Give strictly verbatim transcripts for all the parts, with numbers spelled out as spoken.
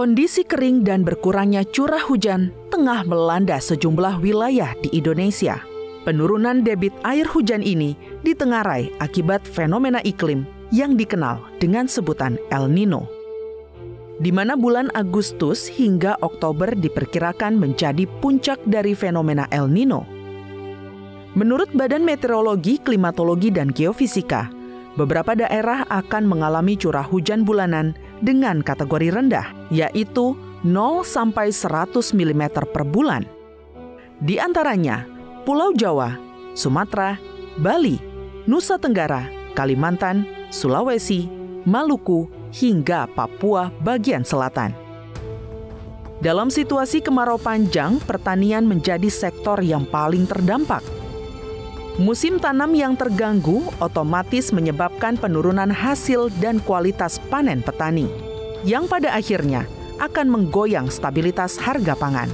Kondisi kering dan berkurangnya curah hujan tengah melanda sejumlah wilayah di Indonesia. Penurunan debit air hujan ini ditengarai akibat fenomena iklim yang dikenal dengan sebutan El Nino, di mana bulan Agustus hingga Oktober diperkirakan menjadi puncak dari fenomena El Nino. Menurut Badan Meteorologi, Klimatologi, dan Geofisika, beberapa daerah akan mengalami curah hujan bulanan dengan kategori rendah, yaitu nol sampai seratus milimeter per bulan. Di antaranya Pulau Jawa, Sumatera, Bali, Nusa Tenggara, Kalimantan, Sulawesi, Maluku, hingga Papua bagian selatan. Dalam situasi kemarau panjang, pertanian menjadi sektor yang paling terdampak. Musim tanam yang terganggu otomatis menyebabkan penurunan hasil dan kualitas panen petani, yang pada akhirnya akan menggoyang stabilitas harga pangan.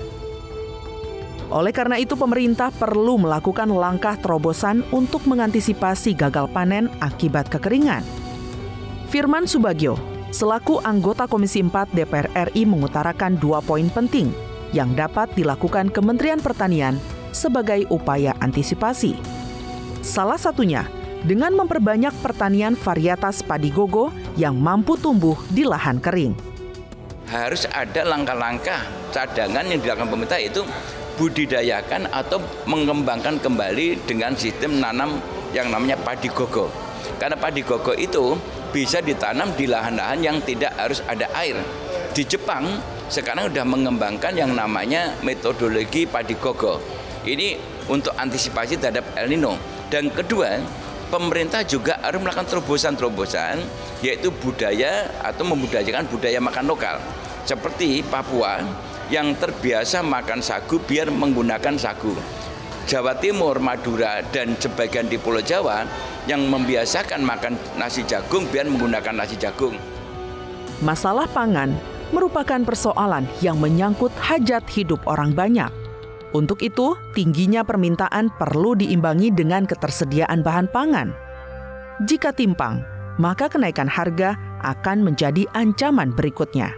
Oleh karena itu, pemerintah perlu melakukan langkah terobosan untuk mengantisipasi gagal panen akibat kekeringan. Firman Subagio, selaku anggota Komisi empat D P R R I, mengutarakan dua poin penting yang dapat dilakukan Kementerian Pertanian sebagai upaya antisipasi. Salah satunya dengan memperbanyak pertanian varietas padi gogo yang mampu tumbuh di lahan kering. Harus ada langkah-langkah cadangan yang dilakukan pemerintah, itu budidayakan atau mengembangkan kembali dengan sistem nanam yang namanya padi gogo. Karena padi gogo itu bisa ditanam di lahan-lahan yang tidak harus ada air. Di Jepang sekarang sudah mengembangkan yang namanya metodologi padi gogo. Ini untuk antisipasi terhadap El Nino. Dan kedua, pemerintah juga harus melakukan terobosan-terobosan, yaitu budaya atau membudayakan budaya makan lokal. Seperti Papua yang terbiasa makan sagu biar menggunakan sagu. Jawa Timur, Madura, dan sebagian di Pulau Jawa yang membiasakan makan nasi jagung biar menggunakan nasi jagung. Masalah pangan merupakan persoalan yang menyangkut hajat hidup orang banyak. Untuk itu, tingginya permintaan perlu diimbangi dengan ketersediaan bahan pangan. Jika timpang, maka kenaikan harga akan menjadi ancaman berikutnya.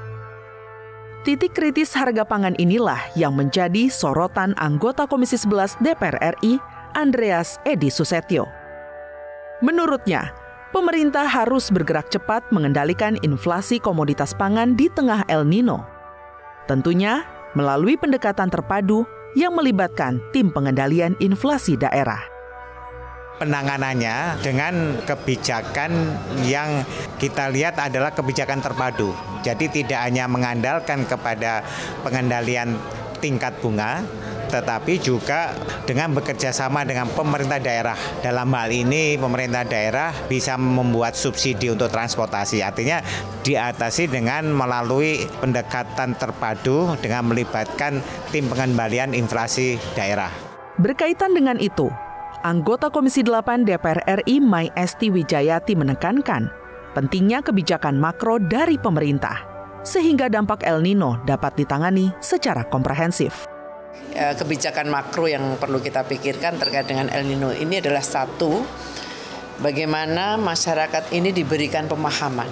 Titik kritis harga pangan inilah yang menjadi sorotan anggota Komisi sebelas D P R R I, Andreas Edi Susetio. Menurutnya, pemerintah harus bergerak cepat mengendalikan inflasi komoditas pangan di tengah El Nino. Tentunya, melalui pendekatan terpadu yang melibatkan tim pengendalian inflasi daerah. Penanganannya dengan kebijakan yang kita lihat adalah kebijakan terpadu. Jadi tidak hanya mengandalkan kepada pengendalian tingkat bunga, tetapi juga dengan bekerja sama dengan pemerintah daerah. Dalam hal ini pemerintah daerah bisa membuat subsidi untuk transportasi. Artinya diatasi dengan melalui pendekatan terpadu dengan melibatkan tim pengendalian inflasi daerah. Berkaitan dengan itu, anggota Komisi delapan D P R R I Mai Esti Wijayati menekankan pentingnya kebijakan makro dari pemerintah, sehingga dampak El Nino dapat ditangani secara komprehensif. Kebijakan makro yang perlu kita pikirkan terkait dengan El Nino ini adalah satu, bagaimana masyarakat ini diberikan pemahaman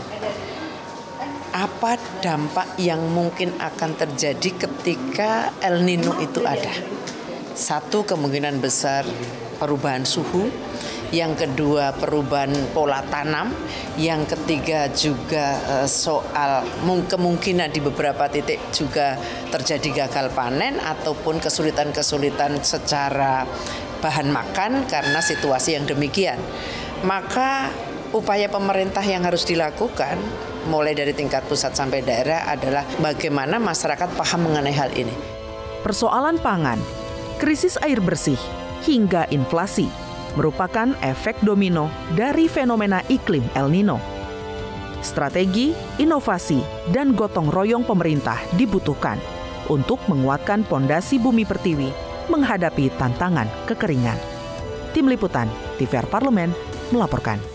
apa dampak yang mungkin akan terjadi ketika El Nino itu ada. Satu, kemungkinan besar perubahan suhu, yang kedua perubahan pola tanam, yang ketiga juga soal kemungkinan di beberapa titik juga terjadi gagal panen ataupun kesulitan-kesulitan secara bahan makan karena situasi yang demikian. Maka upaya pemerintah yang harus dilakukan mulai dari tingkat pusat sampai daerah adalah bagaimana masyarakat paham mengenai hal ini. Persoalan pangan, krisis air bersih, hingga inflasi merupakan efek domino dari fenomena iklim El Nino. Strategi, inovasi, dan gotong royong pemerintah dibutuhkan untuk menguatkan pondasi bumi pertiwi menghadapi tantangan kekeringan. Tim Liputan T V R Parlemen melaporkan.